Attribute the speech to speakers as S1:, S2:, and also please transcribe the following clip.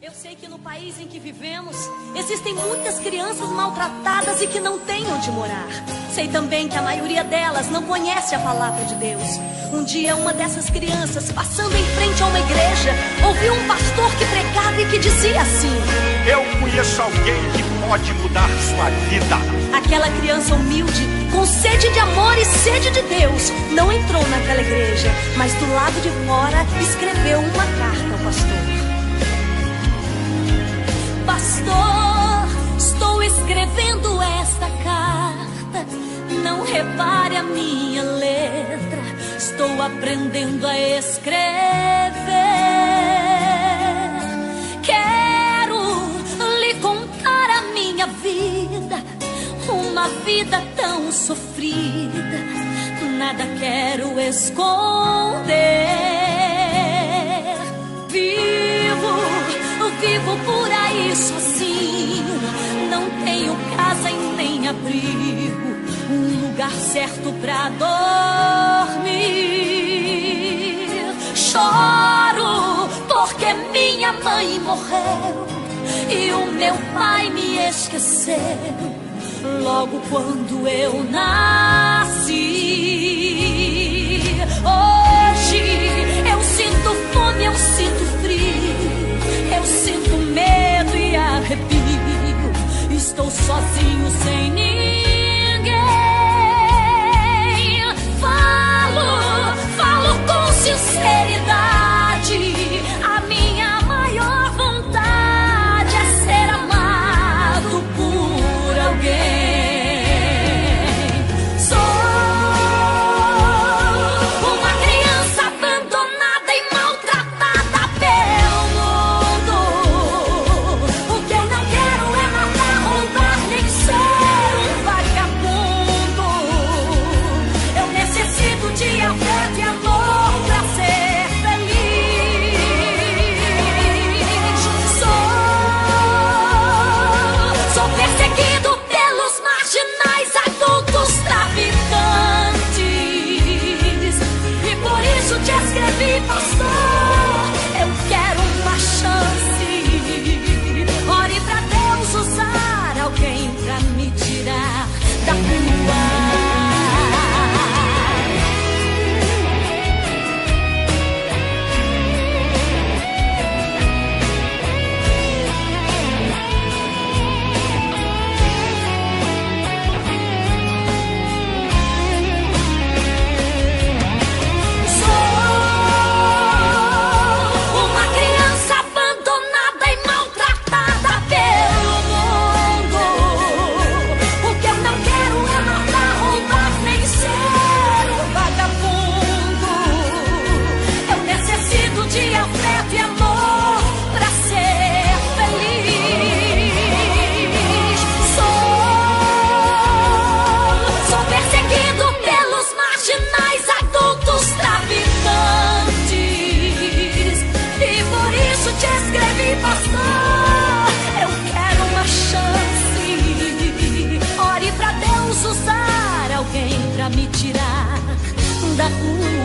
S1: Eu sei que no país em que vivemos existem muitas crianças maltratadas e que não têm onde morar. Sei também que a maioria delas não conhece a palavra de Deus. Um dia uma dessas crianças, passando em frente a uma igreja, ouviu um pastor que pregava e que dizia assim:
S2: eu conheço alguém que pode mudar sua vida.
S1: Aquela criança humilde, com sede de amor e sede de Deus, não entrou naquela igreja, mas do lado de fora escreveu uma carta ao pastor. Pastor, estou escrevendo esta carta. Não repare a minha letra. Estou aprendendo a escrever. Quero lhe contar a minha vida, uma vida tão sofrida. Nada quero esconder. Vivo por aí sozinho, não tenho casa e nem abrigo, um lugar certo pra dormir. Choro porque minha mãe morreu e o meu pai me esqueceu logo quando eu nasci. Hoje eu sinto fome, eu sinto frio, eu sinto medo e arrepio. Estou sozinho sem ninguém. Falo com sinceridade. A minha maior vontade é ser amado por alguém. Sou uma criança abandonada e maltratada pelo mundo. O que eu não quero é matar, roubar, nem ser um vagabundo. Eu necessito de afeto e amor pra ser feliz. Sou perseguido pelos marginais, adultos traficantes, e por isso te escrevi, pastor. Eu quero uma chance. Ore pra Deus usar alguém pra me tirar da rua. Uma criança abandonada e maltratada pelo mundo. O que eu não quero é matar, roubar, nem ser um vagabundo. Eu necessito de afeto e amor pra ser feliz. Sou perseguido pelos marginais, adultos traficantes, e por isso te escrevi, pastor. Eu quero uma chance. Ore pra Deus usar alguém pra me tirar da rua.